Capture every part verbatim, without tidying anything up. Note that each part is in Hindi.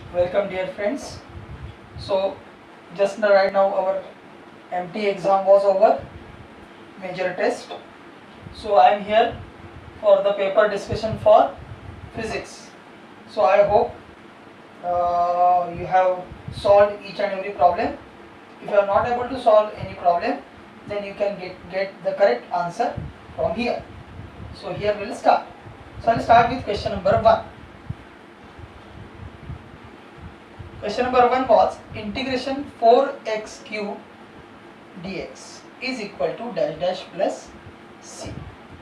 Welcome dear friends. So just now, right now our M T exam was over, major test. So I am here for the paper discussion for physics. So I hope uh, you have solved each and every problem. If you are not able to solve any problem, then you can get, get the correct answer from here. So here we will start. So I will start with question number one. Question number one was integration four x cube dx is equal to dash dash plus c.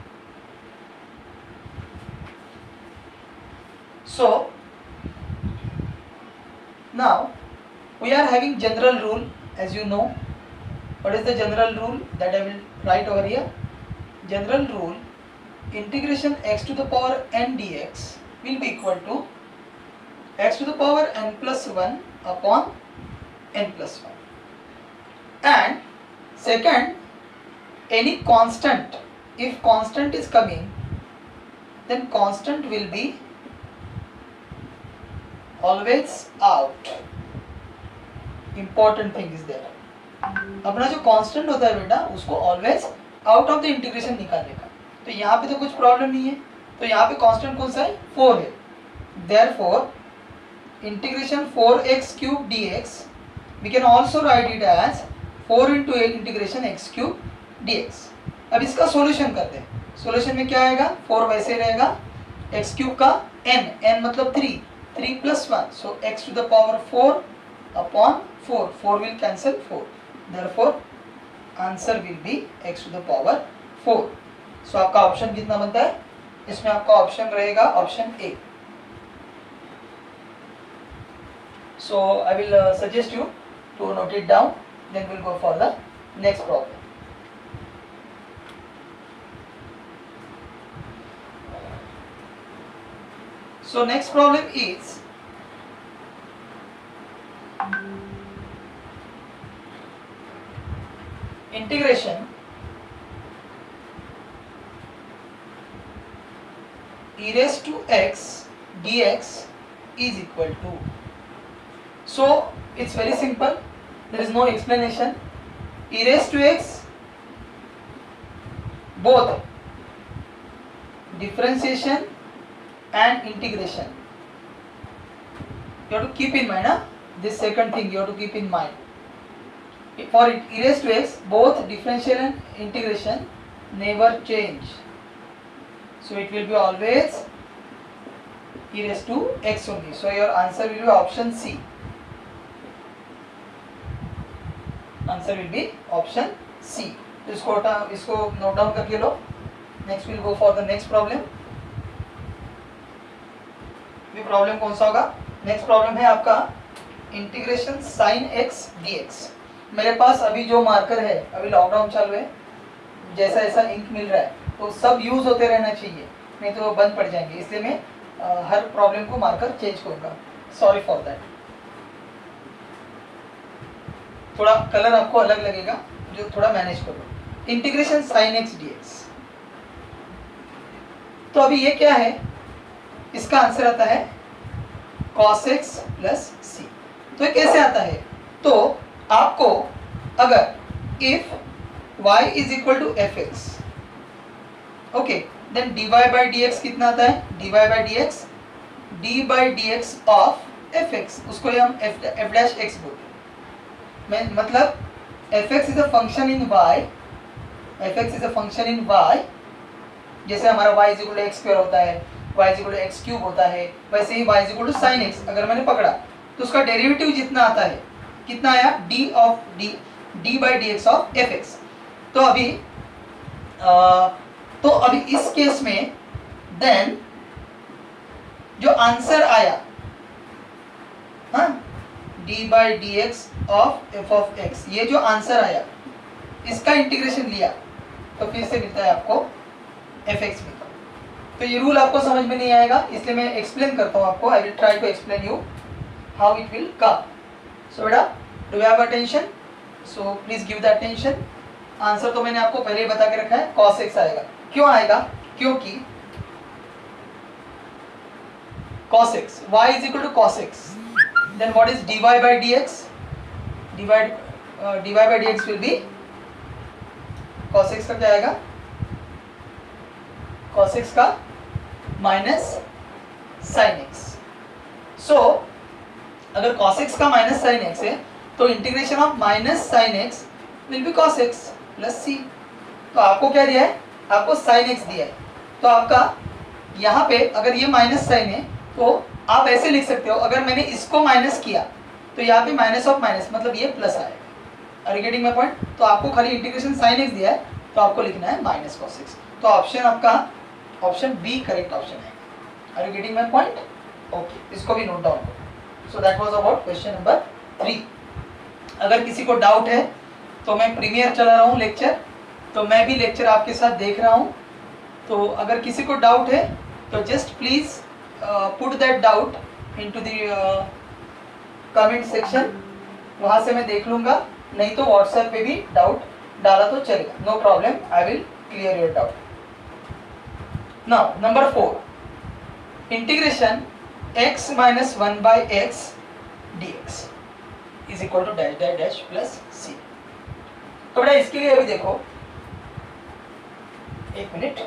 So now we are having general rule, as you know. What is the general rule that I will write over here? General rule: integration x to the power n dx will be equal to x to the power n plus one upon n plus one. And second, any constant, if constant is coming, then constant will be always out. Important thing is there. अपना जो कांस्टेंट होता है बेटा, उसको always out of the integration निकालने का. तो यहाँ पे तो कुछ प्रॉब्लम नहीं है. तो यहाँ पे कांस्टेंट कौन सा है? फोर है. Therefore integration four x cube dx we can also write it as four into a integration x cube dx. अब इसका सॉल्यूशन करते हैं. सॉल्यूशन में क्या आएगा? फोर वैसे रहेगा, x क्यूब का n, n मतलब three, three plus one, so x to the power four upon four, four will cancel four. Therefore answer will be x to the power four. So आपका ऑप्शन कितना बनता है? इसमें आपका ऑप्शन रहेगा option A. So I will uh, suggest you to note it down, then we'll go for the next problem. So next problem is integration e raised to x dx is equal to. So it's very simple, there is no explanation. E raised to x, both differentiation and integration you have to keep in mind. Huh? This second thing you have to keep in mind. For e raised to x, both differential and integration never change. So it will be always e raised to x only. So your answer will be option C. Answer will be option C. इसको इसको नोट डाउन करके लो. Next we'll go for the next problem. ये प्रॉब्लम कौन सा होगा? नेक्स्ट प्रॉब्लम है आपका इंटीग्रेशन साइन एक्स dx. मेरे पास अभी जो मार्कर है, अभी लॉकडाउन चालू है, जैसा ऐसा इंक मिल रहा है, तो सब यूज होते रहना चाहिए, नहीं तो बंद पड़ जाएंगे. इसलिए मैं आ, हर प्रॉब्लम को मार्कर चेंज करूँगा. Sorry for that. थोड़ा कलर आपको अलग लगेगा, जो थोड़ा मैनेज करो. Integration sine x dx. तो अभी ये क्या है? इसका आंसर आता है cos x प्लस सी. तो ये कैसे आता है? तो आपको अगर if y is equal to fx, okay, then dy by dx कितना आता है? dy by dx, d by dx of fx, उसको हम f f dash x बोलते हैं. मैं मतलब fx is a function in y, fx is a function in y. जैसे हमारा y is equal to x square होता है, y is equal to x cube होता है, वैसे ही y is equal to sin x अगर मैंने पकड़ा तो उसका डेरिवेटिव जितना आता है, कितना आया? d of d, d by dx of fx. तो अभी आ, तो अभी इस केस में देन जो आंसर आया, हाँ, d by dx of f of x, ये जो आंसर आया, इसका इंटीग्रेशन लिया तो फिर से मिलता है आपको fx में. तो ये रूल आपको समझ में नहीं आएगा, इसलिए मैं एक्सप्लेन करता हूँ आपको. I will try to explain you how it will come. So बेटा, do you have attention? So please give the attention. Answer तो मैंने आपको पहले ही बता के रखा है, cos x आएगा. क्यों आएगा? क्योंकि cos x, y is equal to cos x, then what is dy by dx? Divide uh, dy by dx will be cos x का क्या आएगा? cos x का माइनस sin x. so अगर cos x का माइनस sin x है तो integration of minus sin x will be cos x plus c. तो आपको क्या दिया है? आपको sin x दिया है. तो आपका यहाँ पे अगर ये माइनस साइन है तो आप ऐसे लिख सकते हो, अगर मैंने इसको माइनस किया तो यहाँ पे माइनस ऑफ माइनस मतलब ये प्लस आएगा. Are you getting my point? तो आपको खाली इंटीग्रेशन साइन एक्स दिया है तो आपको लिखना है माइनस कॉस एक्स. तो ऑप्शन आपका ऑप्शन बी करेक्ट ऑप्शन है. Are you getting my point? Okay, इसको भी नोट डाउन करो. So that was about question number three. अगर किसी को डाउट है तो मैं प्रीमियर चला रहा हूँ लेक्चर, तो मैं भी लेक्चर आपके साथ देख रहा हूँ. तो अगर किसी को डाउट है तो just please put that doubt into the comment section, वहाँ से मैं देख लूँगा. नहीं तो व्हाट्सएप पे भी डाउट डाला तो चलेगा, no problem, I will clear your doubt. Now number four, integration x minus one by x d x is equal to dash dash dash plus c. तो बेटा इसके लिए अभी देखो, एक मिनट,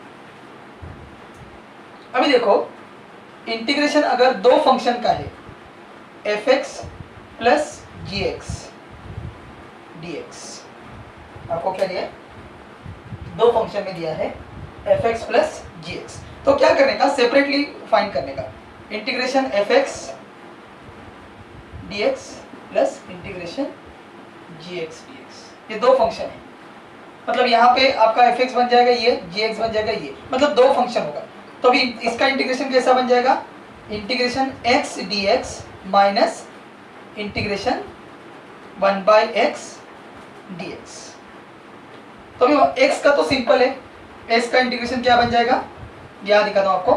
अभी देखो इंटीग्रेशन अगर दो फंक्शन का है f x plus g x d x, आपको क्या दिया है? दो फंक्शन में दिया है f x plus g x. तो क्या करने का? सेपरेटली फाइंड करने का. Integration f x d x plus integration g x d x, ये दो फंक्शन है. मतलब यहाँ पे आपका एफ एक्स बन जाएगा, ये जी एक्स बन जाएगा, ये मतलब दो फंक्शन होगा. तो अभी इसका इंटीग्रेशन कैसा बन जाएगा? Integration x dx minus integration one by x dx. तो अभी x का तो सिंपल है, x का इंटीग्रेशन क्या बन जाएगा? यहाँ दिखाता हूँ आपको.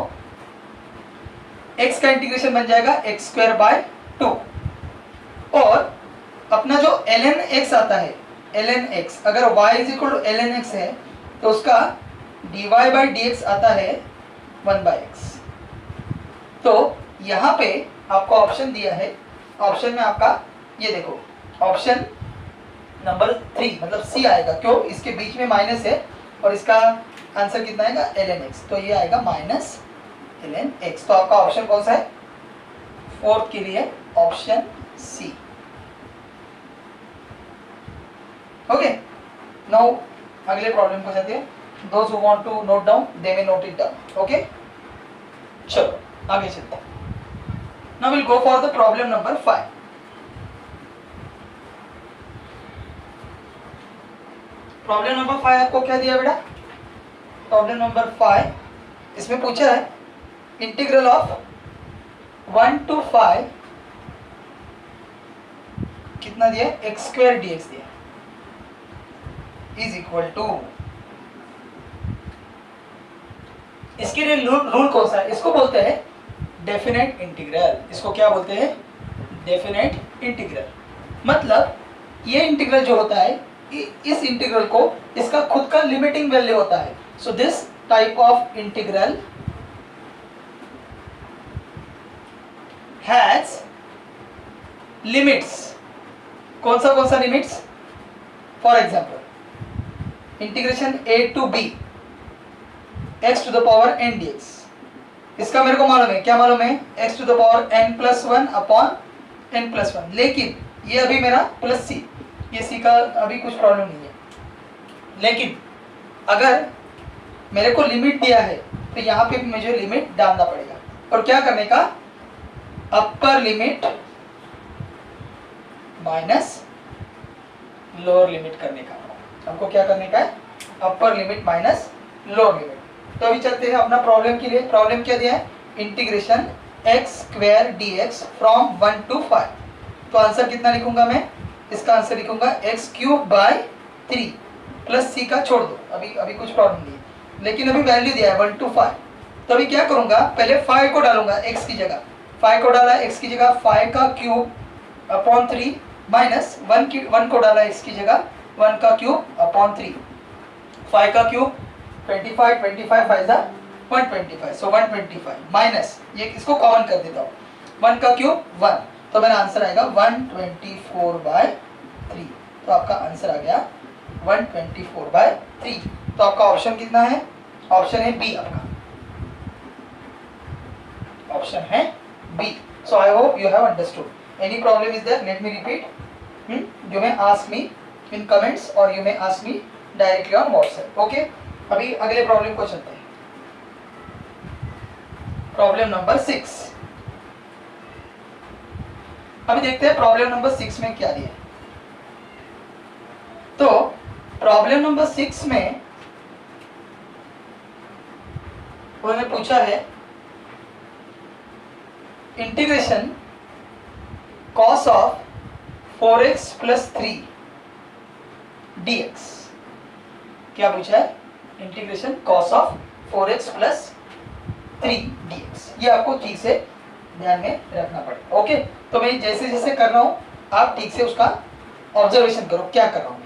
x का इंटीग्रेशन बन जाएगा एक्स स्क्वायर बाय टू, और अपना जो ln x आता है, ln x, अगर y is equal to ln x है तो उसका dy बाई डी एक्स आता है वन बाई एक्स. तो यहाँ पे आपको ऑप्शन दिया है, ऑप्शन में आपका ये देखो ऑप्शन नंबर थ्री मतलब सी आएगा. क्यों? इसके बीच में माइनस है और इसका आंसर कितना आएगा? ln x. तो ये आएगा माइनस ln x. तो आपका ऑप्शन कौन सा है? फोर्थ के लिए ऑप्शन सी. ओके, नाउ अगले प्रॉब्लम को जाते हैं. Those who want to note down, they may note it down. Okay? चलो आगे चलते हैं. Now we'll go for the problem number five. Problem number five आपको क्या दिया बेटा? Problem number five, इसमें पूछा है integral of one to five कितना दिया? एक्स स्क्वायर डी एक्स दिया इज इक्वल टू. इसके लिए रूल कौन सा है? इसको बोलते हैं डेफिनेट इंटीग्रल. इसको क्या बोलते हैं? Definite integral. मतलब ये इंटीग्रल जो होता है, इस इंटीग्रल को इसका खुद का लिमिटिंग वैल्यू होता है. So this type of integral has limits. कौन सा कौन सा limits? For example integration a to b x to the power n dx, इसका मेरे को मालूम है. क्या मालूम है? x to the power n plus one upon n plus one. लेकिन ये अभी मेरा प्लस c, ये c का अभी कुछ प्रॉब्लम नहीं है. लेकिन अगर मेरे को लिमिट दिया है तो यहाँ पे मुझे लिमिट डालना पड़ेगा. और क्या करने का? Upper limit minus lower limit करने का. हमको क्या करने का है? Upper limit minus lower limit. तो अभी चलते हैं अपना प्रॉब्लम के लिए. प्रॉब्लम क्या दिया है? Integration x square d x from one to five. तो आंसर कितना लिखूंगा मैं? इसका आंसर लिखूंगा x cube by three plus c का छोड़ दो, अभी अभी कुछ प्रॉब्लम नहीं है. लेकिन अभी वैल्यू दिया है वन टू फाइव. तो अभी क्या करूंगा? पहले फाइव को डालूंगा एक्स की जगह. फाइव को डाला एक्स की जगह, फाइव का cube upon three minus one की वन को डाला एक्स की जगह, वन का क्यूब अपॉन थ्री. फाइव का cube twenty five, twenty five five जा one twenty five, so one twenty five minus ये इसको कॉमन कर देता हूँ. वन का क्यूब वन, तो मेरा आंसर आएगा one twenty four by three. तो आपका आंसर आ गया one twenty four by three. तो आपका ऑप्शन कितना है? ऑप्शन है बी आपका, ऑप्शन है B. So I hope you have understood. Any problem is there? Let me repeat. You may ask me in comments और you may ask me directly on WhatsApp. Okay, अभी अगले प्रॉब्लम को चलते हैं। Problem number six. अभी देखते हैं प्रॉब्लम नंबर सिक्स में क्या दिया है। तो प्रॉब्लम नंबर सिक्स में उन्होंने पूछा है integration cos of four x plus three d x. क्या पूछा है? Integration cos of four x plus three d x. ये आपको ठीक से ध्यान में रखना पड़ेगा। ओके, तो मैं जैसे जैसे कर रहा हूं आप ठीक से उसका ऑब्जर्वेशन करो क्या कर रहा हूं।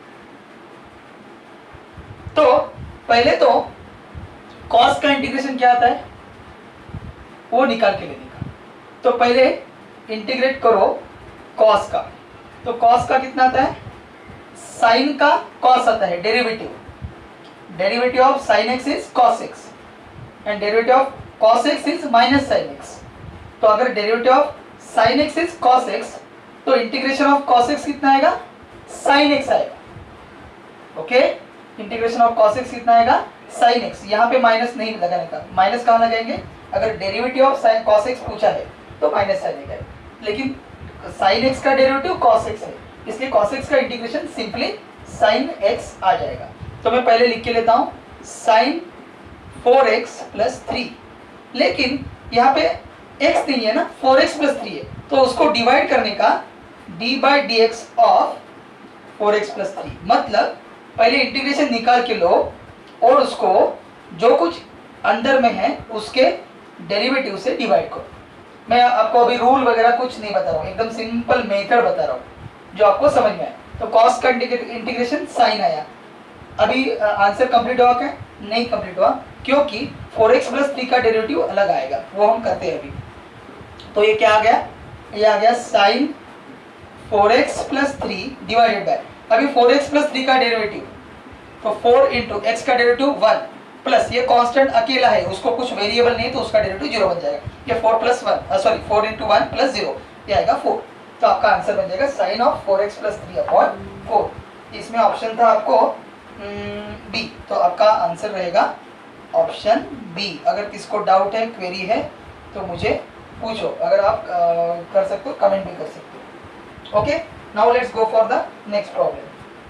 तो पहले तो कॉस का इंटीग्रेशन क्या आता है वो निकाल के लेने का। तो पहले इंटीग्रेट करो कॉस का। तो कॉस का कितना आता है? साइन का कॉस आता है, derivative. Derivative of sine x is cos x and derivative of cos x is minus sine x. तो अगर derivative of sine x is cos x तो इंटीग्रेशन ऑफ कॉस एक्स कितना आएगा? साइन एक्स आएगा। Okay, integration of cos x कितना आएगा? Sine x. यहाँ पे माइनस नहीं लगाने का। माइनस कहाँ लगाएंगे? अगर derivative of sine cos x पूछा है तो माइनस साइन एक्स, लेकिन साइन एक्स का डेरिवेटिव कॉस एक्स है, इसलिए कॉस एक्स का इंटीग्रेशन सिंपली साइन एक्स आ जाएगा। तो मैं पहले लिख के लेता हूँ sine four x plus three. लेकिन यहाँ पे x नहीं है ना, फोर एक्स प्लस थ्री है, तो उसको डिवाइड करने का d by d x of four x plus three. मतलब पहले इंटीग्रेशन निकाल के लो और उसको जो कुछ अंदर में है उसके डेरिवेटिव से डिवाइड करो। मैं आपको अभी रूल वगैरह कुछ नहीं बता रहा हूँ, एकदम सिंपल मेथड बता रहा हूँ जो आपको समझ में आए। तो कॉस का इंटीग्रेशन साइन आया। अभी आंसर कंप्लीट हुआ क्या? नहीं कंप्लीट हुआ, क्योंकि फोर एक्स प्लस थ्री का डेरिवेटिव अलग आएगा, वो हम करते हैं अभी। तो ये क्या आ गया? ये आ गया sine four x plus three divided by, अभी फोर एक्स प्लस थ्री का डेरिवेटिव, तो फोर इंटू एक्स का डेरिवेटिव वन प्लस ये कांस्टेंट अकेला है, उसको कुछ वेरिएबल नहीं तो उसका डेरिवेटिव जीरो बन जाएगा। ये four plus one sorry four into one plus zero, ये आएगा फोर। तो आपका आंसर बन जाएगा sine of four x plus three upon four. इसमें ऑप्शन था आपको बी, तो आपका आंसर रहेगा ऑप्शन बी। अगर किसको डाउट है, क्वेरी है तो मुझे पूछो, अगर आप आ, कर सकते हो कमेंट भी कर सकते हो। Okay, now let's go for the next problem.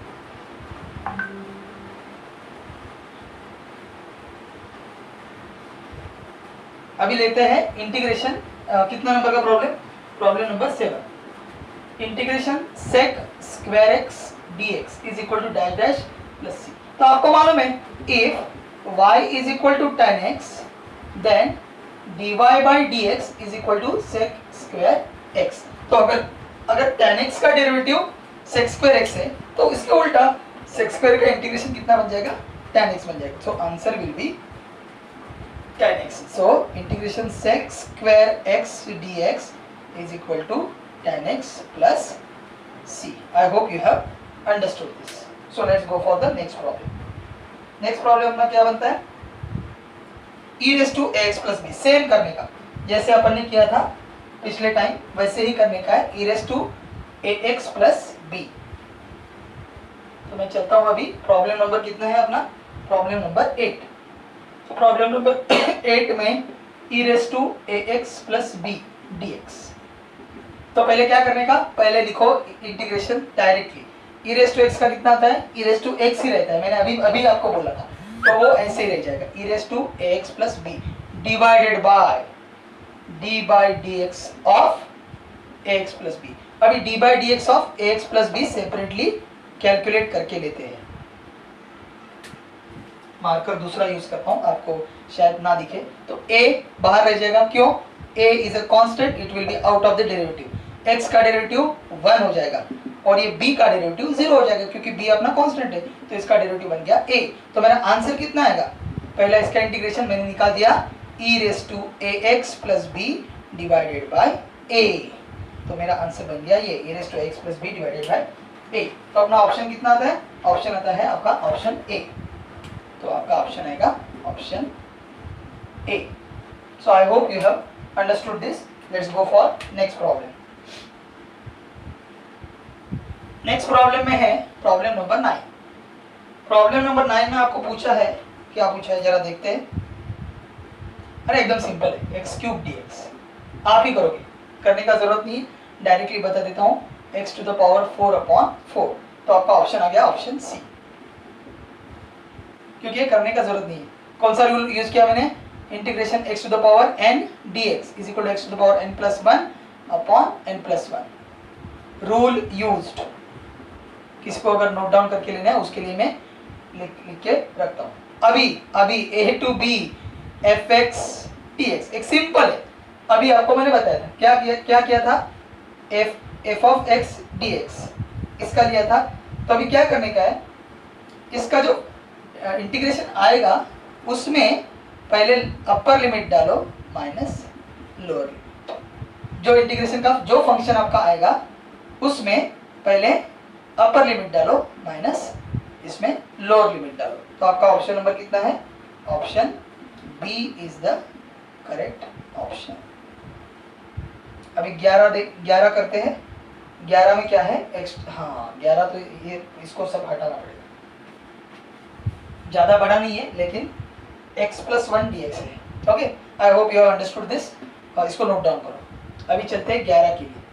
अभी लेते हैं इंटीग्रेशन, कितना नंबर का problem? Problem number seven. Integration sec square x d x is equal to dash dash plus c. तो आपको मालूम है if y is equal to tan x then dy by d x is equal to sec square x. तो अगर अगर टेन एक्स का डेरिवेटिव सेक स्क्वायर एक्स है तो इसके उल्टा सेक स्क्वायर का इंटीग्रेशन कितना बन जाएगा? टेन एक्स बन जाएगा। So answer will be tan x. So integration sec square x dx is equal to tan x plus c. I hope you have understood this. So let's go for the next problem. Next problem अपना क्या बनता है? e raised to ax plus b. Same करने का, जैसे अपन ने किया था पिछले टाइम वैसे ही करने का है। e raised to ax plus b. तो मैं चलता हूँ अभी। प्रॉब्लम नंबर कितना है अपना? Problem number eight. Problem number eight में e raised to ax plus b dx। तो पहले क्या करने का? पहले लिखो integration directly. e raised to x का कितना आता है? e raised to x ही रहता है, मैंने अभी अभी आपको बोला था, तो वो ऐसे ही रह जाएगा e raised to ax plus b divided by d by d x of ax plus b। अभी d by d x of ax plus b separately calculate करके लेते हैं। मार्कर दूसरा यूज करता हूँ, आपको शायद ना दिखे। तो a बाहर रह जाएगा, क्यों? a is a constant, it will be out of the derivative. x का डेरिवेटिव वन हो जाएगा और ये b का डेरिवेटिव जीरो हो जाएगा, क्योंकि b अपना कांस्टेंट है, तो इसका डेरिवेटिव बन गया a। तो मेरा आंसर कितना आएगा? पहला इसका इंटीग्रेशन मैंने निकाल दिया e raised to ax plus b divided by a। तो मेरा आंसर बन गया ये a raise to x plus b divided by a. तो अपना ऑप्शन कितना आता है? ऑप्शन आता है आपका ऑप्शन ए। तो आपका ऑप्शन आएगा option A. So I hope you have understood this. Let's go for next problem. Next problem में है problem number nine. Problem number nine में आपको पूछा है, क्या पूछा है जरा देखते हैं। अरे एकदम सिंपल है, एक्स क्यूब डी एक्स आप ही करोगे, करने का जरूरत नहीं, डायरेक्टली बता देता हूँ, x to the power four upon four. तो आपका ऑप्शन आ गया ऑप्शन सी, क्योंकि ये करने का जरूरत नहीं है। कौन सा रूल यूज किया मैंने? Integration x to the power n d x is equal to x to the power n plus one upon n plus one. Rule used, किसी को अगर नोट डाउन करके लेना है उसके लिए मैं लिख लिख के रखता हूँ। अभी अभी a to b f x d x एक सिंपल है। अभी आपको मैंने बताया था क्या किया क्या किया था, f f of x d x इसका लिया था। तो अभी क्या करने का है, इसका जो इंटीग्रेशन आएगा उसमें पहले अपर लिमिट डालो माइनस लोअर लिमिट। जो इंटीग्रेशन का जो फंक्शन आपका आएगा उसमें पहले अपर लिमिट डालो माइनस इसमें लोअर लिमिट डालो। तो आपका ऑप्शन नंबर कितना है? Option B is the correct option. अभी ग्यारह दे ग्यारह करते हैं। ग्यारह में क्या है? एक्स, हाँ ग्यारह तो ये इसको सब हटाना पड़ेगा, ज़्यादा बड़ा नहीं है लेकिन x plus one d x है। Okay, I hope you have understood this. और इसको नोट डाउन करो। अभी चलते हैं ग्यारह के लिए।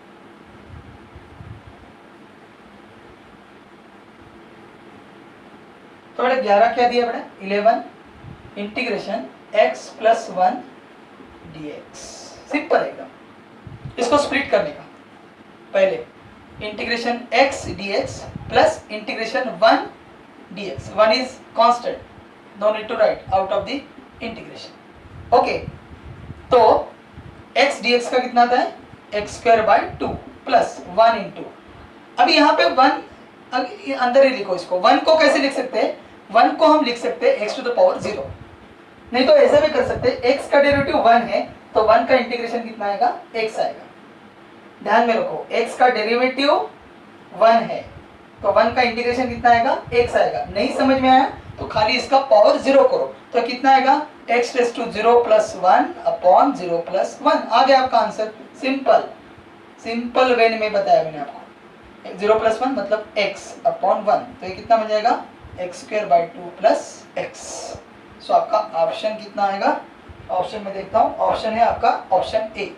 तो बेटा ग्यारह क्या दिया बेटा? Eleven integration x plus one d x. Simple एकदम। इसको स्प्लिट करने का, पहले integration x dx plus integration one dx। One is constant, no need to write out of the integration. Okay, तो x dx का कितना आता है? X square by two plus one into, अभी यहाँ पे वन अंदर ही लिखो इसको। वन को कैसे लिख सकते हैं? वन को हम लिख सकते हैं x to the power zero, नहीं तो ऐसा भी कर सकते हैं, x का डेरिवेटिव वन है तो वन का इंटीग्रेशन कितना आएगा? x आएगा। ध्यान में रखो, x का डेरिवेटिव वन है तो वन का इंटीग्रेशन कितना आएगा? x आएगा। नहीं समझ में आया तो खाली इसका पावर जीरो करो, तो कितना आएगा? x raise to zero plus one upon zero plus one. आ गया आपका आंसर। सिंपल सिंपल वे में बताया मैंने आपको। जीरो प्लस वन मतलब x अपॉन वन, तो ये कितना बन जाएगा? X square by two plus x. So आपका ऑप्शन कितना आएगा? ऑप्शन में देखता हूँ, ऑप्शन है आपका ऑप्शन ए।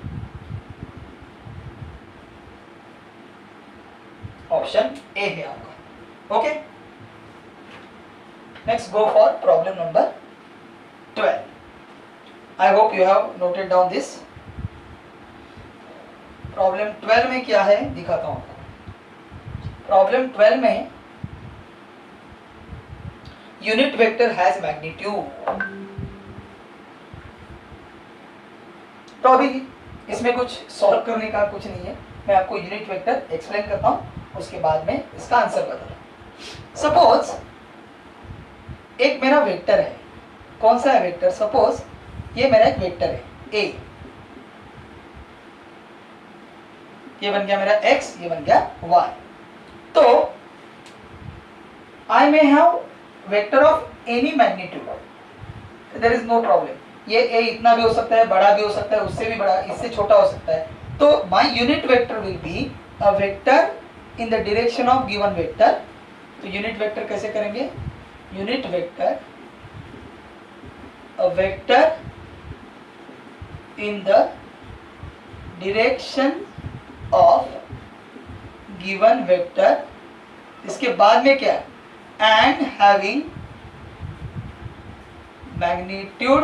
ऑप्शन ए है आपका। Okay, next go for problem number twelve. I hope you have noted down this. Problem twelve में क्या है दिखाता हूं आपको। प्रॉब्लम ट्वेल्व में यूनिट वेक्टर हैज मैग्नीट्यूड। तो अभी इसमें कुछ सॉल्व करने का कुछ नहीं है, मैं आपको यूनिट वेक्टर एक्सप्लेन करता हूं, उसके बाद में इसका आंसर बता। सपोज एक मेरा वेक्टर है। कौन सा है वेक्टर? सपोज ये मेरा एक वेक्टर है a, ये बन गया मेरा x, ये बन गया y। तो I may have vector of any magnitude, there is no problem. ये a इतना भी हो सकता है, बड़ा भी हो सकता है, उससे भी बड़ा, इससे छोटा हो सकता है। तो my unit vector will be a vector in the direction of given vector. तो यूनिट वेक्टर कैसे करेंगे? Unit vector a vector in the direction of given vector, इसके बाद में क्या? And having magnitude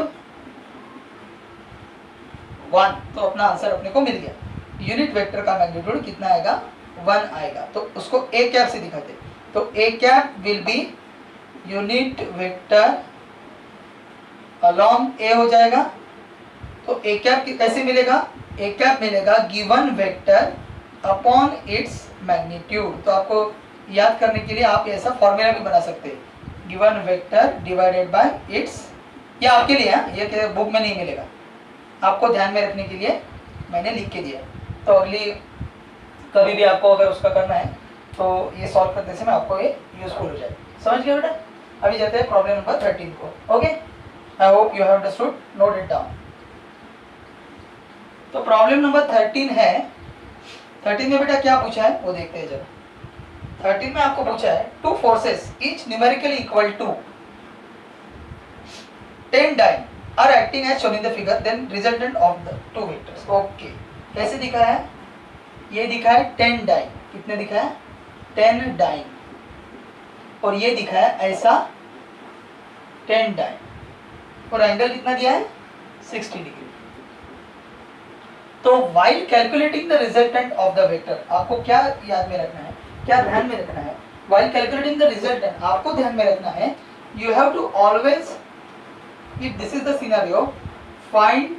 one. तो अपना आंसर अपने को मिल गया। यूनिट वेक्टर का मैग्नीट्यूड कितना आएगा? वन आएगा। तो उसको ए कैप से दिखाते। तो A cap will be unit vector along A हो जाएगा। तो ए कैप कैसे मिलेगा? ए कैप मिलेगा given vector upon its magnitude. तो आपको याद करने के लिए आप ऐसा फॉर्मूला भी बना सकते हैं, given vector divided by its. ये आपके लिए है, ये बुक में नहीं मिलेगा, आपको ध्यान में रखने के लिए मैंने लिख के दिया। तो अगली कभी भी आपको अगर उसका करना है तो ये सॉल्व करने से मैं आपको ये यूजफुल हो जाए। समझ गए बेटा? अभी जाते हैं प्रॉब्लम नंबर थर्टीन को। Okay, I hope you have understood, note it down. तो प्रॉब्लम नंबर थर्टीन है, थर्टीन में बेटा क्या पूछा है वो देखते हैं जरा। थर्टीन में आपको पूछा है two forces each numerically equal to ten dyne are acting as shown in the figure, then resultant of the two vectors. Okay, कैसे दिखा है? ये दिखा है टेन डाइन, कितने दिखा है? टेन डाइन, और ये दिखा है ऐसा टेन डाइन, और एंगल कितना दिया है? Sixty degree. तो while calculating the resultant of the vector, आपको क्या याद में रखना है, क्या ध्यान में रखना है? While calculating the resultant, आपको ध्यान में रखना है, you have to always, if this is the scenario, find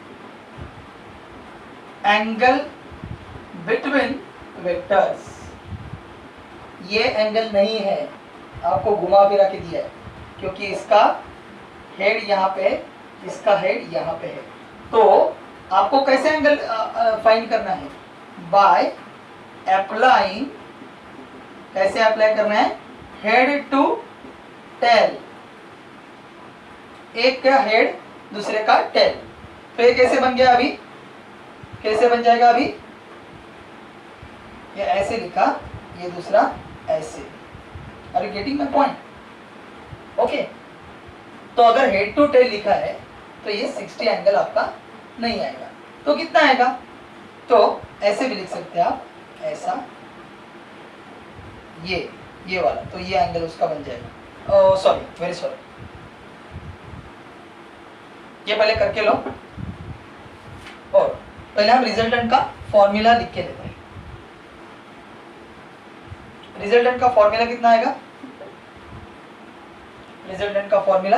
angle between vectors। ये एंगल नहीं है, आपको घुमा फिरा के दिया है, क्योंकि इसका हेड यहाँ पे, इसका हेड यहाँ पे है। तो आपको कैसे एंगल फाइंड करना है? बाय अप्लाइंग, कैसे अप्लाई करना है? हेड टू टेल, एक का हेड दूसरे का टेल। तो ये कैसे बन गया अभी? कैसे बन जाएगा अभी? ये ऐसे लिखा, ये दूसरा ऐसे। Are you getting my point? Okay, तो अगर हेड टू टेल लिखा है तो ये सिक्सटी एंगल आपका नहीं आएगा। तो कितना आएगा? तो ऐसे भी लिख सकते हैं आप, ऐसा, ये ये वाला, तो ये एंगल उसका बन जाएगा। ओह सॉरी, वेरी सॉरी, ये पहले करके लो, और पहले हम रिजल्टेंट का फॉर्मूला लिख के लेते हैं। रिजल्टेंट का फॉर्मूला कितना आएगा? रिजल्टेंट का formula,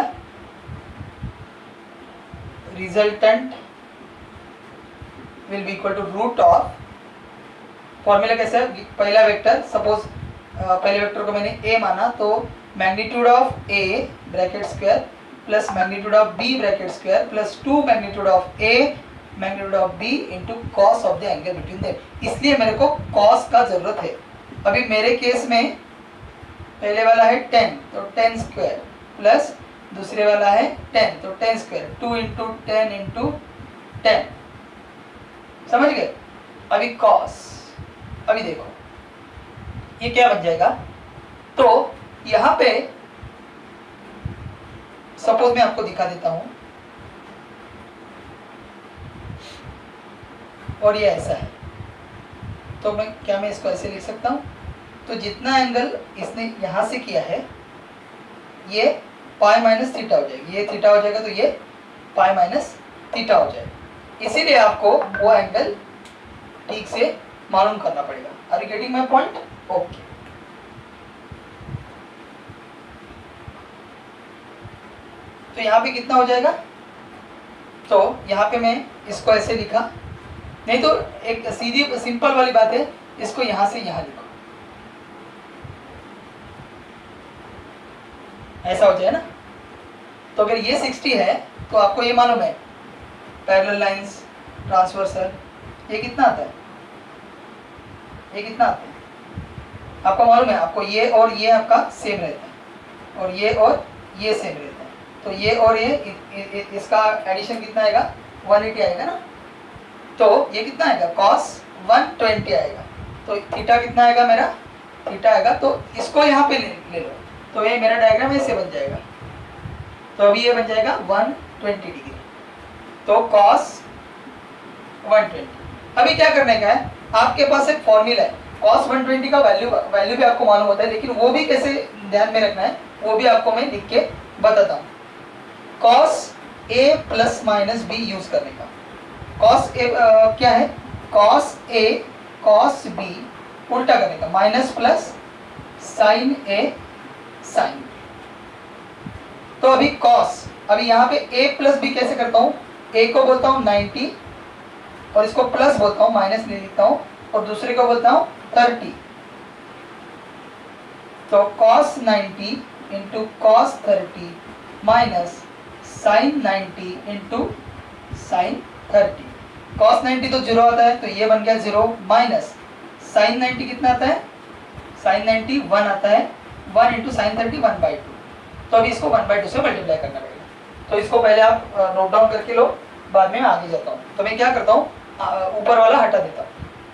resultant will be equal to root of, formula कैसे है? पहला वेक्टर, सपोज पहले वेक्टर को मैंने ए माना, तो magnitude of A bracket square plus magnitude of B bracket square plus two magnitude of A magnitude of B into cos of the angle between them. इसलिए मेरे को कॉस का जरूरत है। अभी मेरे केस में पहले वाला है टेन, तो टेन स्क्वायर प्लस दूसरे वाला है टेन, तो ten square, two into ten into ten. समझ गए? अभी कॉस, अभी देखो ये क्या बन जाएगा? तो यहां पे सपोज मैं आपको दिखा देता हूं, और ये ऐसा है, तो मैं क्या मैं इसको ऐसे लिख सकता हूं? तो जितना एंगल इसने यहां से किया है ये पाई माइनस थीटा हो जाएगी, ये थीटा हो जाएगा, तो ये पाई माइनस थीटा हो जाएगा। इसीलिए आपको वो एंगल ठीक से मालूम करना पड़ेगा। Are you getting my point? Okay, तो यहाँ पे कितना हो जाएगा? तो यहाँ पे मैं इसको ऐसे लिखा, नहीं तो एक सीधी सिंपल वाली बात है, इसको यहाँ से यहाँ लिखो, ऐसा हो जाए ना। तो अगर ये सिक्सटी है तो आपको ये मालूम है पैरेलल लाइंस, ट्रांसवर्सल, ये कितना आता है? ये कितना आता है आपको मालूम है? आपको ये और ये आपका सेम रहता है, और ये और ये सेम रहता है, तो ये और ये इ, इ, इ, इसका एडिशन कितना आएगा? वन एटी आएगा ना। तो ये कितना आएगा? कॉस वन ट्वेंटी आएगा। तो थीटा कितना आएगा मेरा? थीटा आएगा, तो इसको यहाँ पे ले, ले लो, तो ये मेरा डायग्राम ऐसे बन जाएगा। तो अभी ये बन जाएगा वन ट्वेंटी डिग्री, तो कॉस वन ट्वेंटी। अभी क्या करने का है? आपके पास एक फॉर्मूला है, कॉस वन ट्वेंटी का वैल्यू वैल्यू भी आपको मालूम होता है, लेकिन वो भी कैसे ध्यान में रखना है वो भी आपको मैं लिख के बताता हूँ। Cos A plus minus B use करने का। कॉस ए क्या है? कॉस ए कॉस बी उल्टा करने का, minus plus sine A sine. तो अभी कॉस, अभी यहाँ पे ए प्लस बी कैसे करता हूँ? ए को बोलता हूँ नाइन्टी और इसको प्लस बोलता हूँ, माइनस नहीं लिखता हूँ, और दूसरे को बोलता हूँ थर्टी। तो cos ninety into cos thirty minus sine ninety into sine thirty. cos ninety तो जीरो आता है, तो ये बन गया जीरो, माइनस sin नाइन्टी कितना आता है, sin नाइन्टी वन आता है, one into sine thirty one by two. तो अभी इसको वन बाई टू से मल्टीप्लाई करना पड़ेगा। तो इसको पहले आप नोट डाउन करके लो, बाद में मैं आगे जाता हूँ। तो मैं क्या करता हूँ, ऊपर वाला हटा देता हूँ,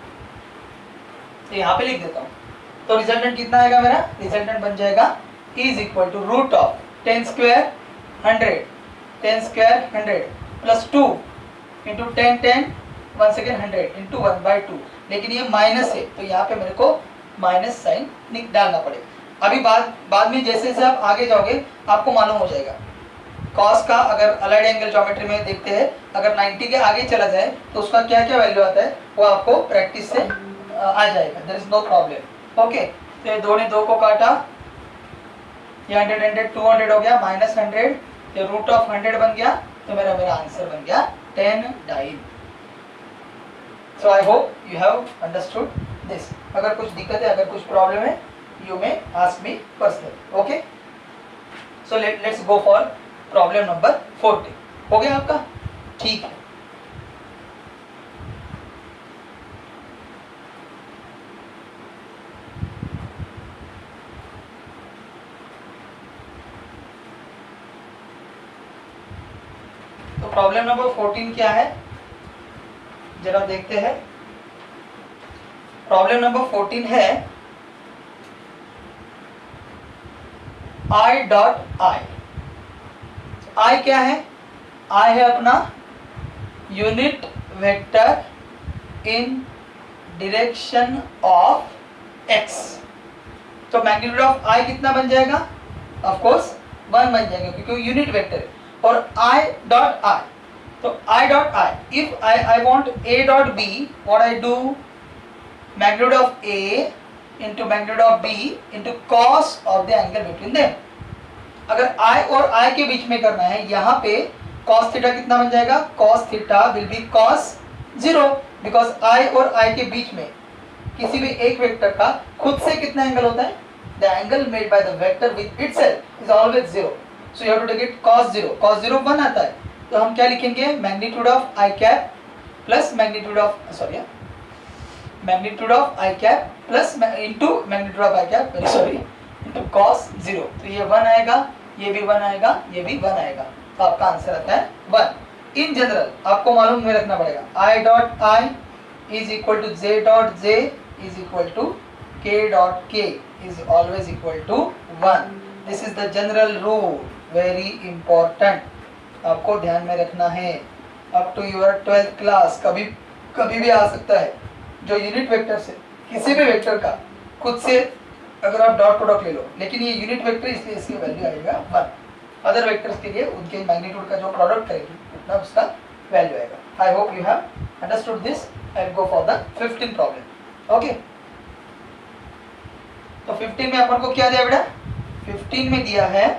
तो यहाँ पे लिख देता हूँ। तो रिजल्टेंट कितना आएगा मेरा, रिजल्टेंट बन जाएगा is equal to root of ten square hundred, ten square hundred plus two into ten ten one second hundred into one by two. लेकिन ये माइनस है, तो यहाँ पे मेरे को माइनस साइन डालना पड़ेगा। अभी बाद बाद में जैसे जैसे आप आगे जाओगे आपको मालूम हो जाएगा। कॉस का अगर अलाइड एंगल ज्योमेट्री में देखते हैं, अगर नाइन्टी के आगे चला जाए तो उसका क्या क्या वैल्यू आता है वो आपको प्रैक्टिस से आ जाएगा, there is no problem. Okay, तो ये दो ने दो को काटा, ये हंड्रेड हंड्रेड टू हंड्रेड हो गया, माइनस हंड्रेड, ये रूट ऑफ हंड्रेड बन गया, तो मेरा मेरा आंसर बन गया ten dyne. So I hope you have understood this. अगर कुछ दिक्कत है, अगर कुछ प्रॉब्लम है, you may ask me personally. Okay, so let let's go for problem number forty. हो गया आपका? ठीक है। तो प्रॉब्लम नंबर फोर्टीन क्या है जरा देखते हैं। प्रॉब्लम नंबर फोर्टीन है आई डॉट आई। आई क्या है? आई है अपना unit vector in direction of x. तो मैग्नीट्यूड ऑफ आई कितना बन जाएगा? ऑफ कोर्स वन बन जाएगा क्योंकि यूनिट वेक्टर है। और I डॉट I, तो I dot I, if I I want A dot B, what I do, magnitude of A into magnitude of B into cos of the angle between them। अगर I और I के बीच में करना है, यहाँ पे cos थीटा कितना बन जाएगा? cos theta will be cos zero, because I और I के बीच में किसी भी एक वेक्टर का खुद से कितना एंगल होता है? The angle made by the vector with itself is always zero. So you have to take it cos zero. Cos zero one आता है, तो हम क्या लिखेंगे? Magnitude of I cap plus magnitude of sorry magnitude of I cap plus into magnitude of I cap very sorry into cos zero. तो ये वन आएगा, ये भी वन आएगा, ये भी वन आएगा, तो आपका आंसर आता है वन। इन जनरल आपको मालूम में रखना पड़ेगा I dot I is equal to J dot J is equal to K dot K is always equal to one. This is the general rule, very important, आपको ध्यान में रखना है। Up to your twelfth class कभी कभी भी आ सकता है जो यूनिट वेक्टर से किसी भी वेक्टर का खुद से अगर आप डॉट प्रोडक्ट ले लो, लेकिन ये यूनिट वेक्टर इसलिए इसकी वैल्यू आएगा वन। अदर वेक्टर्स के लिए उनके मैग्नीट्यूड का जो प्रोडक्ट करेगी उतना उसका वैल्यू आएगा। I hope you have understood this and go for the fifteen problem. Okay, तो फिफ्टीन में अपन को क्या दिया बेटा? फिफ्टीन में दिया है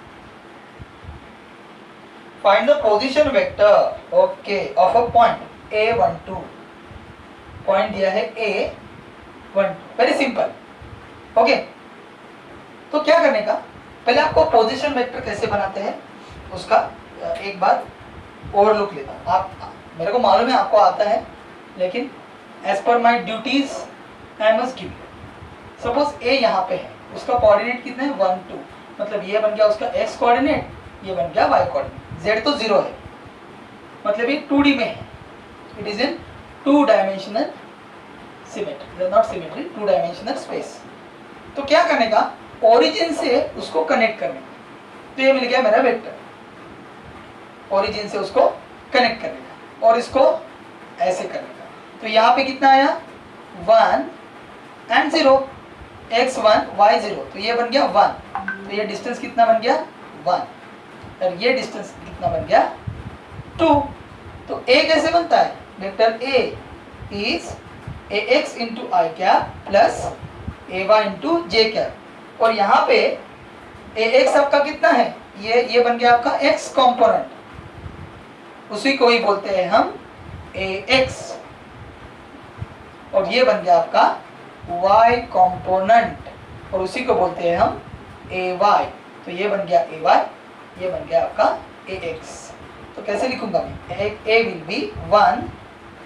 find the position vector okay of a point A one two. Point दिया है A one two, very simple. Okay, तो क्या करने का, पहले आपको पोजीशन वेक्टर कैसे बनाते हैं उसका एक बार ओवरलुक लेता हूँ। आप मेरे को मालूम है आपको आता है, लेकिन as per my duties I must give you. Suppose A यहाँ पे है, उसका कोऑर्डिनेट कितना है? वन टू, मतलब ये बन गया उसका x कोऑर्डिनेट, ये बन गया y कोऑर्डिनेट। z तो जीरो है, मतलब ये टू डी में है, it is in two dimensional symmetry, not symmetry, two dimensional space. तो क्या करने का? ओरिजिन से उसको कनेक्ट करने का। तो ये मिल गया मेरा वेक्टर, ओरिजिन से उसको कनेक्ट करने का, और इसको ऐसे करने का। तो यहाँ पे कितना आया? One and zero, x one y zero, तो ये बन गया वन। तो ये डिस्टेंस कितना बन गया? वन। और ये डिस्टेंस कितना बन गया? टू। तो ए कैसे बनता है? Vector A is A x into I cap plus A y into J cap. और यहाँ पे ए एक्स आपका कितना है? ये ये बन गया आपका एक्स कॉम्पोनेंट, उसी को ही बोलते हैं हम ए एक्स। और ये बन गया आपका वाई कॉम्पोनेंट, और उसी को बोलते हैं हम ए वाई। तो ये बन गया ए वाई, ये बन गया आपका ए एक्स। तो कैसे लिखूंगा मैं? A will be one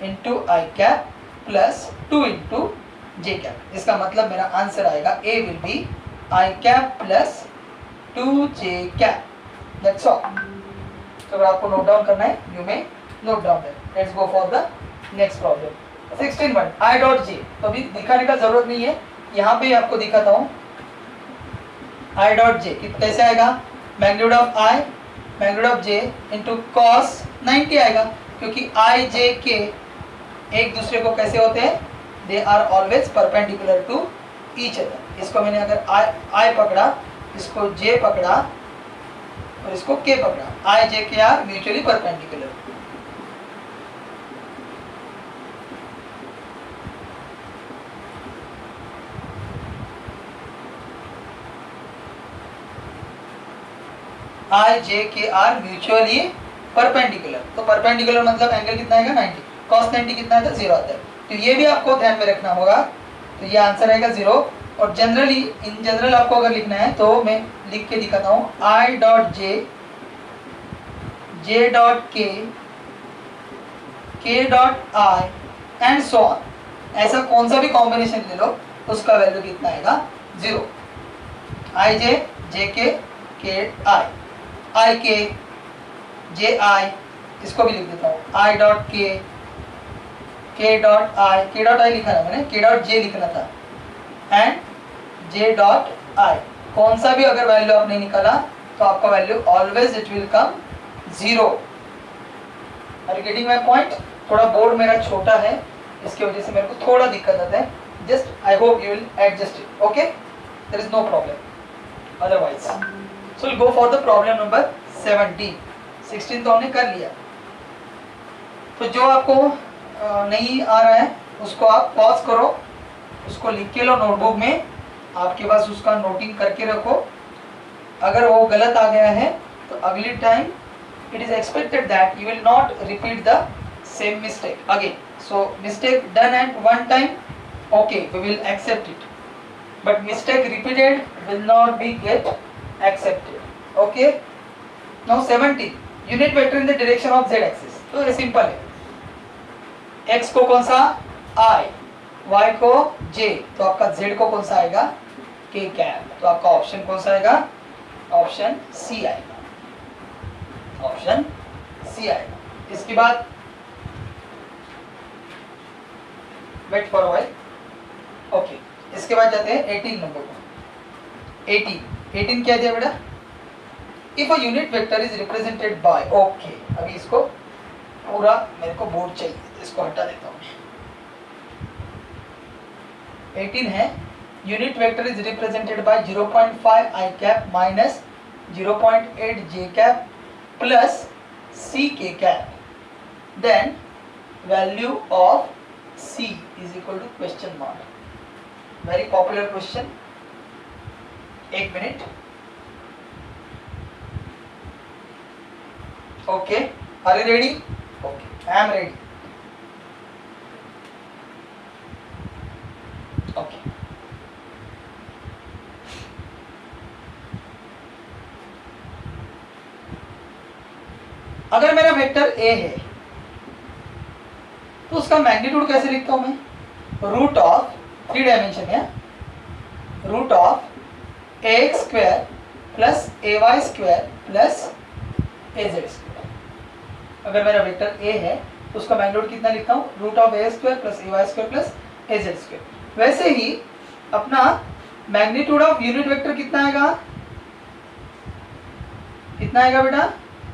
into I cap plus two into J cap. इसका मतलब मेरा आंसर आएगा A will be I cap plus two J cap. That's all. तो अगर आपको नोट डाउन करना है you may note down that. Let's go for the next problem sixteen one I dot J. तो अभी दिखाने का जरूरत नहीं है, यहाँ पे आपको दिखाता हूँ। आई डॉट जे कैसे आएगा, magnitude of I magnitude of J into cos ninety आएगा, क्योंकि आई जे के एक दूसरे को कैसे होते हैं, they are always perpendicular to each other. इसको मैंने अगर आई आई पकड़ा, इसको जे पकड़ा और इसको के पकड़ा, I J K are mutually perpendicular. I J K are mutually perpendicular. तो परपेंडिकुलर मतलब एंगल कितना आएगा नाइन्टी, कॉस नाइन्टी कितना आता है जीरो आता है। तो ये भी आपको ध्यान में रखना होगा। तो ये आंसर आएगा जीरो। और जनरली इन जनरल आपको अगर लिखना है तो मैं लिख के दिखाता हूँ, आई dot J J dot K K dot I and so on. ऐसा कौन सा भी कॉम्बिनेशन ले लो उसका वैल्यू कितना आएगा, जीरो। आई जे जे के के आई आई के जे आई, इसको भी लिख देता हूँ I dot K K dot आई के डॉट आई लिखा ना मैंने, के डॉट जे लिखना था एंड जे डॉट आई। कौन सा भी अगर वैल्यू आपने निकाला तो आपका value always it will come zero. Are you getting my point? थोड़ा बोर्ड मेरा छोटा है, इसकी वजह से मेरे को थोड़ा दिक्कत आता है। Just I hope you will adjust it. Okay, there is no problem otherwise. So will go for the problem number seventeen. Sixteen तो हमने कर लिया। तो जो आपको नहीं आ रहा है उसको आप पॉज करो, उसको लिख के लो नोटबुक में, आपके पास उसका नोटिंग करके रखो। अगर वो गलत आ गया है तो अगली time it is expected that you will not repeat the same mistake again. So mistake done at one time, okay, we will accept it, but mistake repeated will not be get accepted. Okay, now seventeen, unit vector in the direction of z axis. तो ये सिंपल है, x को कौन सा i, y को j, तो आपका z को कौन सा आएगा k कैप। तो आपका ऑप्शन कौन सा आएगा, ऑप्शन सी आएगा, ऑप्शन सी आएगा। इसके बाद वेट फॉर व्हाइल। ओके, इसके बाद जाते हैं एटीन नंबर को। एटीन एटीन क्या दिया बेटा, if a unit vector is represented by. Okay, अभी इसको पूरा मेरे को बोर्ड चाहिए तो इसको हटा देता हूँ। एटीन है, unit vector is represented by zero point five i cap minus zero point eight j cap plus c k cap, then value of c is equal to question mark. Very popular question. एक minute. Okay, are you ready? Okay, I am ready. Okay. अगर मेरा वेक्टर a है तो उसका मैग्नीट्यूड कैसे लिखता हूं मैं, रूट ऑफ थ्री डायमेंशन है, root of a x square plus A y square plus a z square. अगर मेरा वेक्टर a है तो उसका मैग्नीट्यूड कितना लिखता हूँ, root of a square plus A y square plus a z square. वैसे ही अपना मैग्नीट्यूड ऑफ यूनिट वेक्टर कितना आएगा, कितना आएगा बेटा,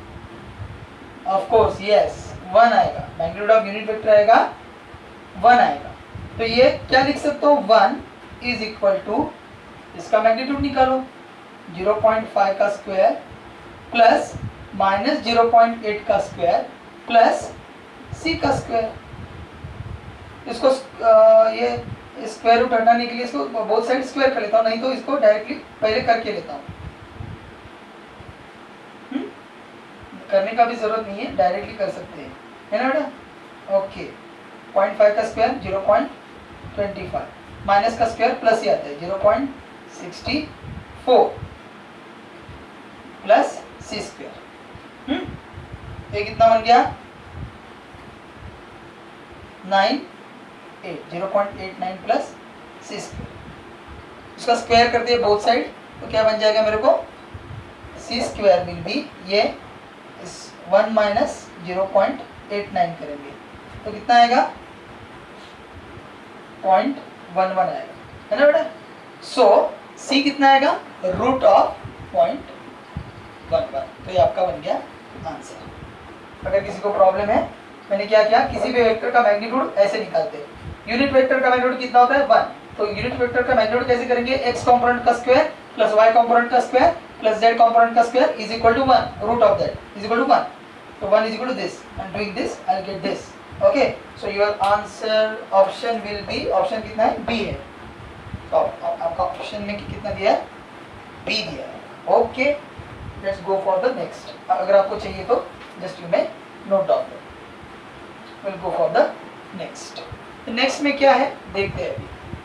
ऑफ कोर्स यस वन आएगा। मैग्नीट्यूड ऑफ यूनिट वेक्टर आएगा वन आएगा। तो ये क्या लिख सकते हो, वन इज इक्वल टू, इसका मैग्नीट्यूड निकालो, जीरो पॉइंट फाइव का square plus minus zero point eight का स्क्वायर प्लस सी का स्क्वायर। इसको आ, ये स्क्वायर रूट हटाने के लिए इसको बोथ साइड स्क्वायर कर लेता हूँ, नहीं तो इसको डायरेक्टली पहले करके लेता हूँ। करने का भी जरूरत नहीं है, डायरेक्टली कर सकते हैं, है ना बेटा। ओके, पॉइंट फाइव का square zero point twenty five minus का स्क्वायर प्लस ही आता है zero point sixty four plus c square. Hmm, ये कितना बन गया, nine eight zero point eight nine plus c square, उसका स्क्वायर कर दिए बोथ साइड, तो क्या बन जाएगा मेरे को, सी स्क्वायर विल बी, ये इस one minus zero point eight nine करेंगे तो कितना आएगा, पॉइंट वन वन आएगा, है ना बेटा। सो सी कितना आएगा, root of point one one, तो ये आपका बन गया आंसर। अगर किसी को प्रॉब्लम है, मैंने क्या किया, किसी भी वेक्टर का मैग्नीट्यूड ऐसे निकालते हैं, यूनिट वेक्टर का मैग्नीट्यूड कितना होता है, वन, तो यूनिट वेक्टर का मैग्नीट्यूड कैसे करेंगे, एक्स कंपोनेंट का स्क्वायर प्लस वाई कंपोनेंट का स्क्वायर प्लस जेड कंपोनेंट का square is equal to one, root of that is equal to one, तो one is equal to this, and doing this I will get this, okay. So your answer option will be, option कितना है, बी है, तो आपका ऑप्शन में कितना दिया है, बी दिया है, okay. Let's go for the next, अगर आपको चाहिए तो just you may note down, will go for the next. Next में क्या है देखते हैं अभी।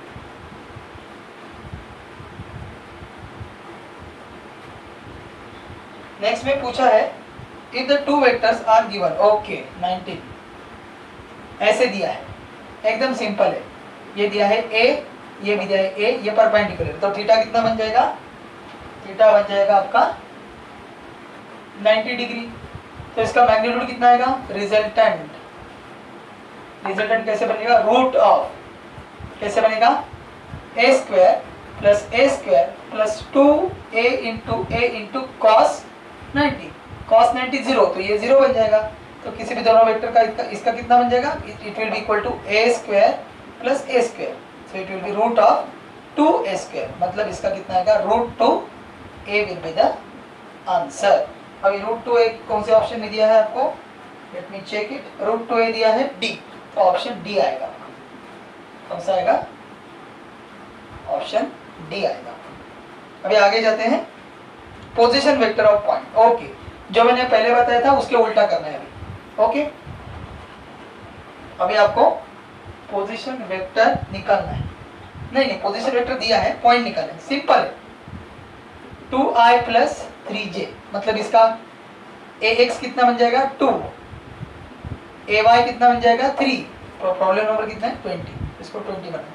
नेक्स्ट में पूछा है if the two vectors are given, okay nineteen, ऐसे दिया है, एकदम सिंपल है, ये दिया है ए, ये भी दिया है ए, ये परपेंडिकुलर, तो थीटा कितना बन जाएगा, थीटा बन जाएगा आपका नाइन्टी डिग्री, तो इसका मैग्नीट्यूड कितना आएगा, रिजल्टेंट, रिजल्टेंट कैसे बनेगा, रूट ऑफ, कैसे बनेगा, a square plus a square plus two a into a into cos ninety, cos ninety zero, तो ये जीरो बन जाएगा, तो किसी भी दोनों वेक्टर का इसका, इसका कितना बन जाएगा, it will be equal to a square plus a square, so it will be root of two a square, मतलब इसका कितना आएगा, root two a will be the answer. अभी रूट टू ए कौन से ऑप्शन में दिया है आपको, let me check it, root two a दिया है डी, तो ऑप्शन डी आएगा, कौन सा आएगा, ऑप्शन डी आएगा। अभी आगे जाते हैं, position vector of point, okay, जो मैंने पहले बताया था उसके उल्टा करना है अभी, ओके। अभी आपको पोजीशन वेक्टर निकालना है, नहीं नहीं पोजीशन वेक्टर दिया है, पॉइंट निकालना है, सिंपल है, two i plus three j, मतलब इसका ए एक्स कितना बन जाएगा, टू, ए वाई कितना बन जाएगा, थ्री, प्रॉब्लम नंबर कितना है, ट्वेंटी, इसको ट्वेंटी बनाए,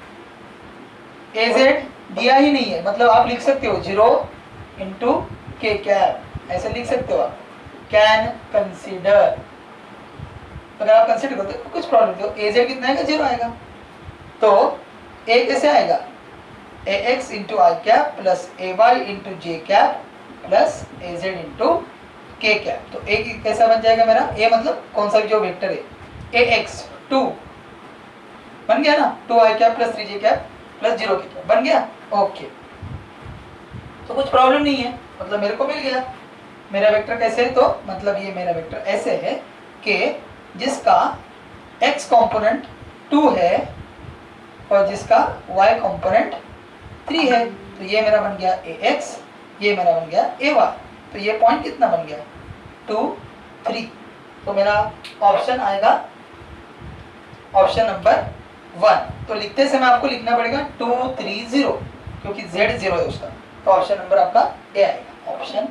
ए जेड दिया ही नहीं है, मतलब आप लिख सकते हो जीरो इंटू के कैप, ऐसे लिख सकते हो आप, कैन कंसीडर, अगर आप कंसीडर करते हो कुछ प्रॉब्लम नहीं, तो ए जेड कितना आएगा, जीरो आएगा, तो ए कैसे आएगा, a x into I cap plus A y into J cap plus a z into k cap, तो ए कैसा बन जाएगा मेरा, ए मतलब कौन सा जो वेक्टर है, ए एक्स टू बन गया ना, two i cap plus three j cap plus zero k cap बन गया, ओके। तो कुछ प्रॉब्लम नहीं है, मतलब मेरे को मिल गया, मेरा वेक्टर कैसे है, तो मतलब ये मेरा वेक्टर ऐसे है कि जिसका x कंपोनेंट टू है और जिसका y कंपोनेंट थ्री है, तो ये मेरा बन गया ए एक्स, ये मेरा बन गया ए वाई, तो ये पॉइंट कितना बन गया, टू थ्री, तो मेरा ऑप्शन आएगा ऑप्शन नंबर वन। तो लिखते समय आपको लिखना पड़ेगा टू थ्री जीरो, क्योंकि z जीरो है उसका, तो ऑप्शन नंबर आपका ए आएगा, ऑप्शन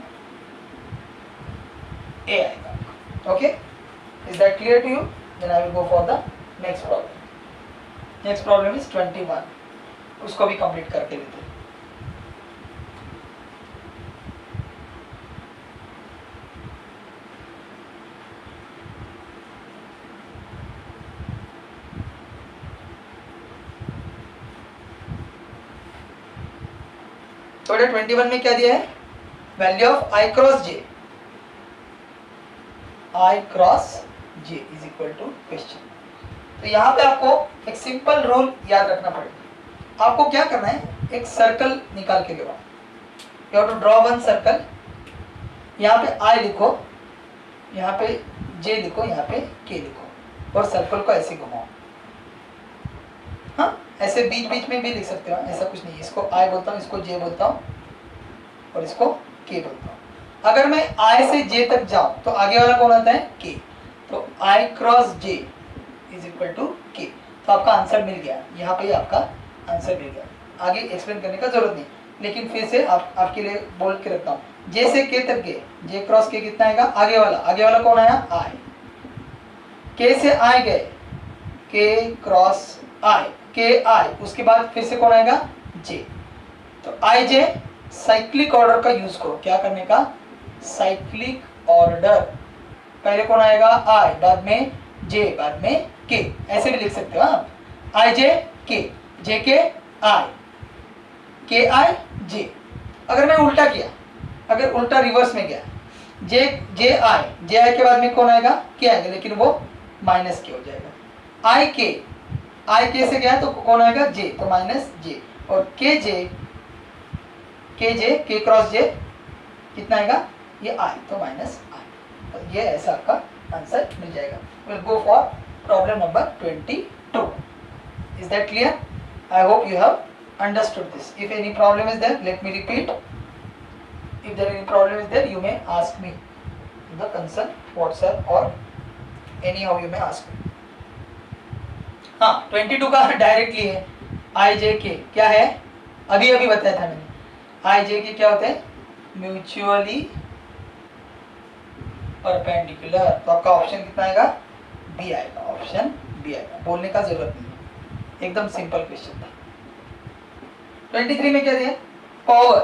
ए आएगा, okay. Is that clear to you? Then I will go for the next problem. Next problem is twenty one, उसको भी कंप्लीट करके लेते हैं। तो ट्वेंटी वन में क्या दिया है, value of i cross j, i cross j is equal to question. तो यहाँ पे आपको एक सिंपल रूल याद रखना पड़ेगा। आपको क्या करना है, एक सर्कल निकाल के लो, you have to draw one circle, यहाँ पे आई लिखो, यहाँ पे जे लिखो, यहाँ पे के लिखो, और सर्कल को ऐसे घुमाओ, हाँ ऐसे बीच बीच में भी लिख सकते हो, ऐसा कुछ नहीं, इसको आई बोलता हूँ, इसको जे बोलता हूँ, और इसको के बोलता हूँ। अगर मैं आई से जे तक जाऊँ तो आगे वाला कौन आता है, के, तो i cross j is equal to k, तो आपका आंसर मिल गया, यहाँ पे आपका आंसर मिल गया। आगे एक्सप्लेन करने का जरूरत नहीं, लेकिन फिर से आप आपके लिए बोल के रखता हूँ, जे से के तक गए, जे क्रॉस के कितना आएगा, आगे वाला, आगे वाला कौन आया, आई, के से आई गए, के क्रॉस आई, के आई, उसके बाद फिर से कौन आएगा, जे। तो आई जे साइक्लिक ऑर्डर का यूज करो, क्या करने का, साइक्लिक ऑर्डर। पहले कौन आएगा, आई, बाद में जे, बाद में के, ऐसे भी लिख सकते हो आप, आई जे के, जे के आई, के आई जे। अगर मैं उल्टा किया, अगर उल्टा रिवर्स में गया, जे जे आई, जे आई के बाद में कौन आएगा, के आएगा, लेकिन वो माइनस के हो जाएगा। आई के, आई के से गया तो कौन आएगा, जे, तो माइनस जे। और के जे, के जे, के क्रॉस जे कितना आएगा, ये आई, तो माइनस आई। तो ये ऐसा आपका आंसर मिल जाएगा। Will go for problem number twenty two. Is that clear? I hope you have understood this. If any problem is there, let me repeat. If there any problem is there, you may ask me in the concern WhatsApp or anyhow you may ask me. हाँ, ट्वेंटी टू का डायरेक्टली है, आई जे के क्या है, अभी अभी बताया था मैंने। आई जे के क्या होते हैं, म्यूचुअली परपेंडिकुलर। तो आपका ऑप्शन कितना आएगा, बी आएगा, ऑप्शन बी आएगा, बोलने का जरूरत नहीं है, एकदम सिंपल क्वेश्चन था। ट्वेंटी थ्री में क्या दिया, power.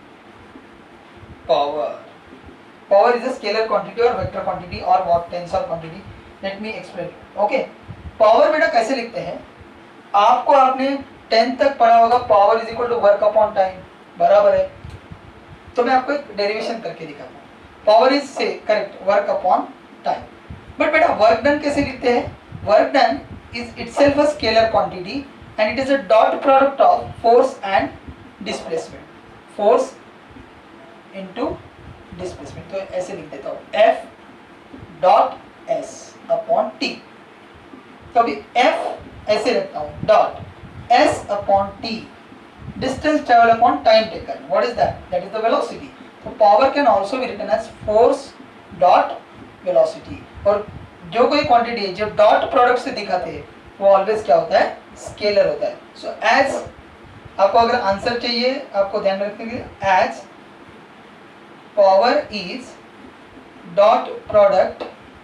Power power is a scalar quantity और वेक्टर क्वांटिटी और what tensor quantity. Let me explain. Okay, power बेटा कैसे लिखते हैं, आपको आपने टेंथ तक पढ़ा होगा, power is equal to work upon time, बराबर है। तो मैं आपको एक डेरिवेशन करके दिखाता हूँ। पावर इज से correct work upon time, but बेटा वर्क डन कैसे लिखते हैं, work done is itself a scalar quantity and it is a dot product of force and displacement, force into displacement। तो ऐसे लिख देता हूँ F dot S upon T। तो अभी F ऐसे रखता हूँ, dot S upon T, distance travel upon time taken, what is that, that is the velocity। तो power can also be written as force dot velocity। और जो कोई क्वांटिटी है जो डॉट प्रोडक्ट से दिखाते हैं वो ऑलवेज क्या होता है, स्केलर होता है। सो so, एज आपको अगर आंसर चाहिए, आपको ध्यान रखने के लिए, as power is dot product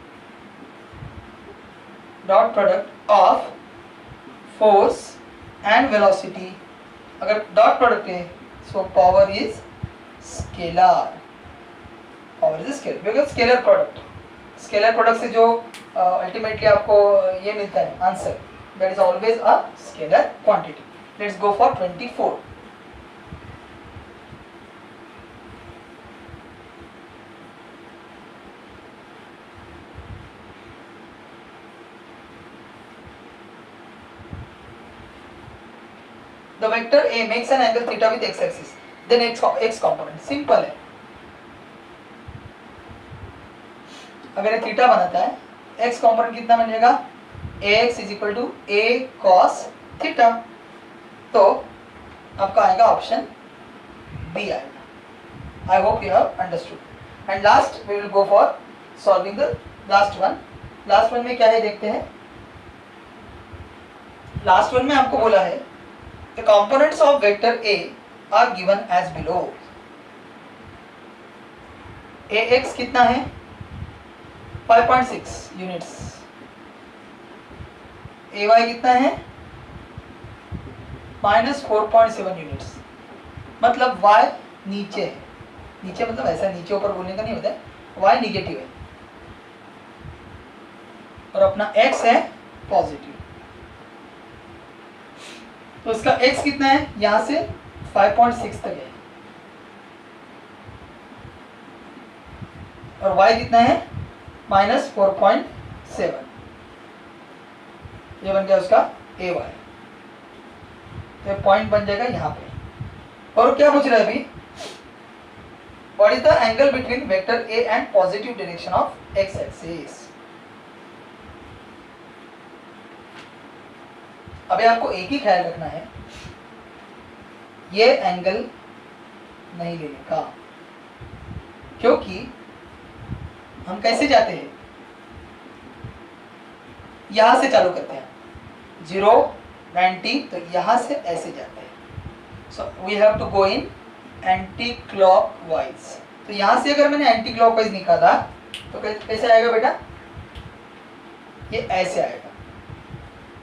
dot product of force and velocity. अगर डॉट प्रोडक्ट है so power is scalar, power is scalar because scalar product, scalar product से जो अल्टीमेटली uh, आपको ये मिलता है answer, that is always a scalar quantity. Let's go for twenty four. The vector a makes an angle theta with x axis, then x x component. Simple है, अगर ये थीटा बनाता है, एक्स कंपोनेंट कितना बन जाएगा, a x is equal to a cos theta. तो आपका आएगा ऑप्शन बी आएगा। I hope you have understood. And last we will go for solving the last one. Last one में क्या है देखते हैं। लास्ट वन में आपको बोला है the components of vector a are given as below. A x कितना है, five point six units, a y कितना है, minus four point seven units. मतलब y नीचे है, नीचे मतलब ऐसा नीचे ऊपर बोलने का नहीं होता है, y निगेटिव है और अपना x है पॉजिटिव। तो इसका x कितना है, यहां से फाइव पॉइंट सिक्स तक है और y कितना है, माइनस फोर पॉइंट सेवन। ये बन गया उसका ए वाई। तो पॉइंट बन जाएगा यहाँ पे। और क्या पूछ रहा है अभी, what is the angle between vector a and positive direction of x axis. अभी आपको एक ही ख्याल रखना है, ये एंगल नहीं लेने का, क्योंकि हम कैसे जाते हैं, यहां से चालू करते हैं, जीरो नाइन्टी, तो यहां से ऐसे जाते हैं। So we have to go in anti clockwise. तो यहां से अगर मैंने एंटी क्लॉकवाइज निकाला तो कैसे आएगा बेटा, ये ऐसे आएगा।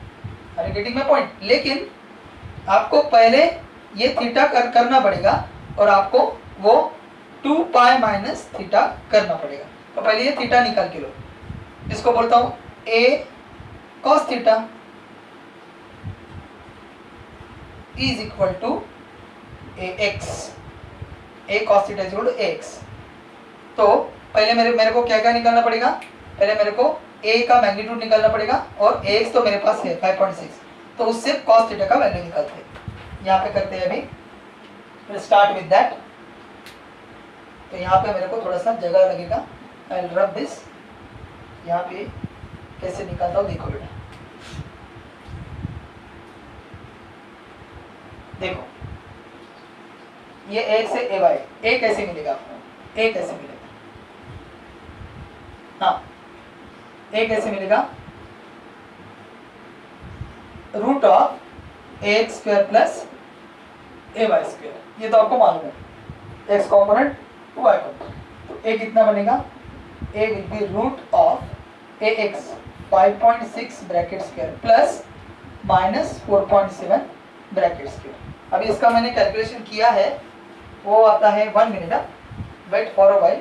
Are you getting my point? लेकिन आपको पहले ये थीटा कर, करना पड़ेगा और आपको वो टू पाई माइनस थीटा करना पड़ेगा। तो पहले ये थीटा निकाल के लो, इसको बोलता हूँ a cos theta is equal to a x, a cos theta is equal to a x. तो पहले मेरे मेरे को क्या क्या निकालना पड़ेगा? पहले मेरे को ए का मैग्नीट्यूड निकालना पड़ेगा और ए एक्स तो मेरे पास है फाइव पॉइंट सिक्स, तो उससे कॉस थीटा का वैल्यू निकालते हैं। यहाँ पे करते हैं अभी, स्टार्ट विद दैट। तो यहाँ पे मेरे को थोड़ा सा जगह लगेगा, आई विल रब दिस। यहाँ पे कैसे निकालता हूँ देखो बेटा, देखो ये एक से ए वाई, ए कैसे मिलेगा आपको? ए कैसे मिलेगा? हाँ, ए कैसे मिलेगा? Root of a x square plus A y square, ये तो आपको मालूम है, एक्स कॉम्पोनेंट वाई कॉम्पोनेंट। तो ए कितना बनेगा? A will be root of a x five point six bracket square plus minus four point seven bracket square. अभी इसका मैंने कैलकुलेशन किया है, वो आता है one minute, wait for a while.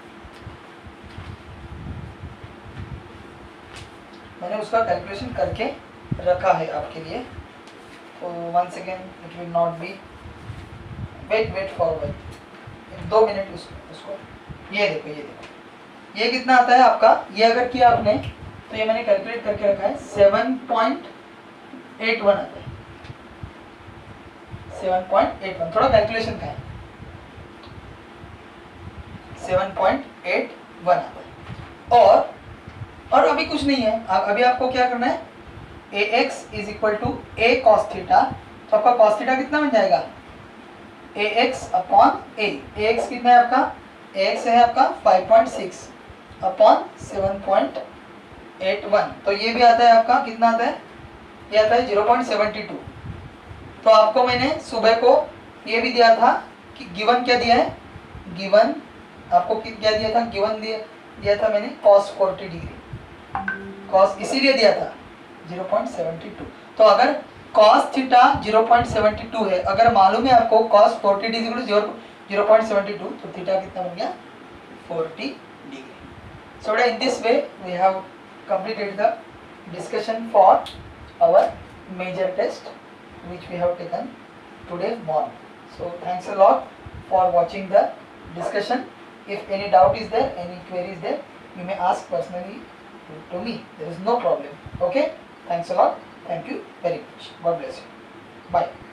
मैंने उसका कैलकुलेशन करके रखा है आपके लिए, तो one second, it will not be, wait wait for while, दो मिनट उसको उसको ये देखो, ये देखो ये कितना आता है आपका? ये अगर किया आपने तो ये मैंने कैलकुलेट करके रखा है, सेवन पॉइंट एट वन आता है, सेवन पॉइंट एट वन, थोड़ा कैलकुलेशन का है, सेवन पॉइंट एट वन आता है। और और अभी कुछ नहीं है, अभी आपको क्या करना है? A x is equal to a cos theta, तो आपका कॉस थीटा कितना बन जाएगा? A x upon a, a x कितना है आपका? ए एक्स है आपका five point six upon seven point eight one, तो ये भी आता है आपका, कितना आता है? ये आता है जीरो पॉइंट सेवन टू। तो आपको मैंने सुबह को ये भी दिया था कि गिवन क्या दिया है? गिवन आपको क्या दिया था? गिवन दिया दिया था मैंने कॉस फोर्टी डिग्री, कॉस इसीलिए दिया था जीरो पॉइंट सेवन टू। तो अगर cos theta zero point seven two है, अगर मालूम है आपको cos forty degree zero point seven two, तो थीटा कितना बन गया? Forty degree. So in this way we have completed the discussion for our major test which we have taken today morning. So thanks a lot for watching the discussion. If any doubt is there, any query is there, you may ask personally to, to me. There is no problem. Okay? Thanks a lot. Thank you very much. God bless you. Bye.